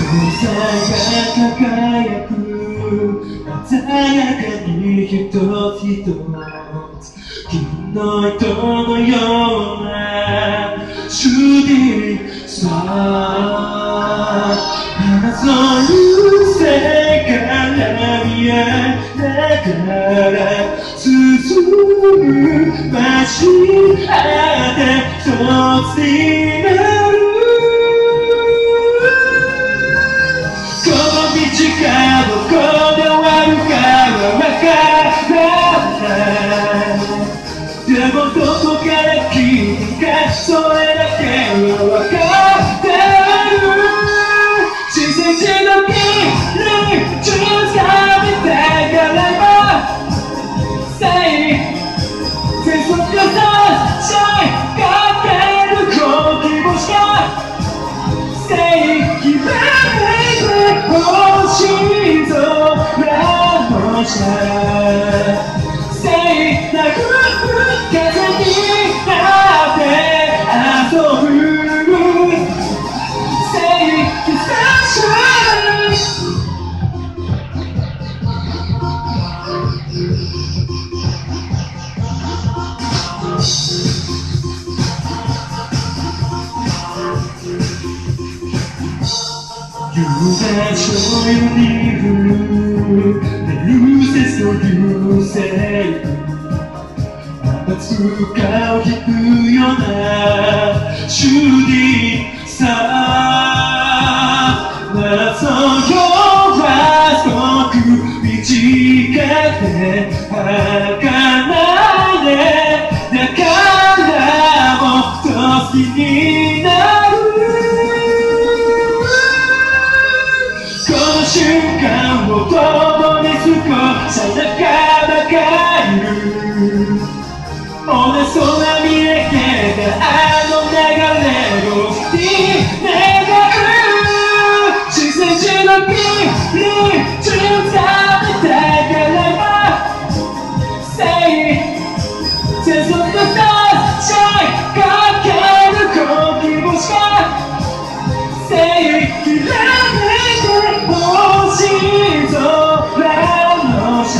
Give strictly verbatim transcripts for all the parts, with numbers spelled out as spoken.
彩が輝く鮮やかに一つ一つ金の糸のようなシューティングスター花そういう世から見えながら進む街あって一つになるこの道がどこで終わるかはわからないでもどこから来るかそれだけはわかってる自然地の君に注されたからば Say 全速さシャイかける希望しか Say 決めて星空の下 Say 殴る風になって遊ぶ Say the sunshine 夕方夜に降る流星の流星またつかを引くようなシューティングスター謎よは遠く短くて儚いねだからもっと好きになるこの瞬間を共に少し仲間がいる同じ空見上げたあの流れをに願う自然中の君に注されたからば Say 全速のサンシャイかける希望しか Say きらめいて星空の下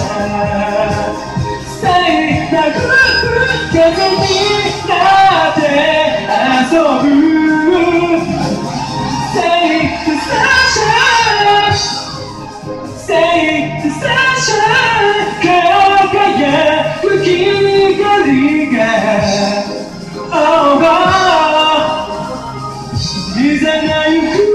Say 殴る風になって遊ぶ Say the sunshine Say the sunshine 輝く光が Oh oh いざな行く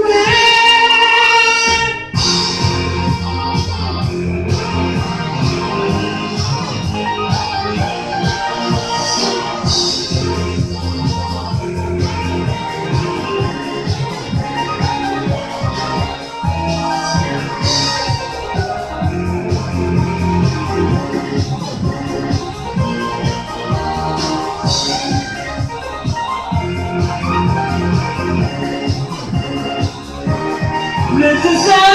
Let the sun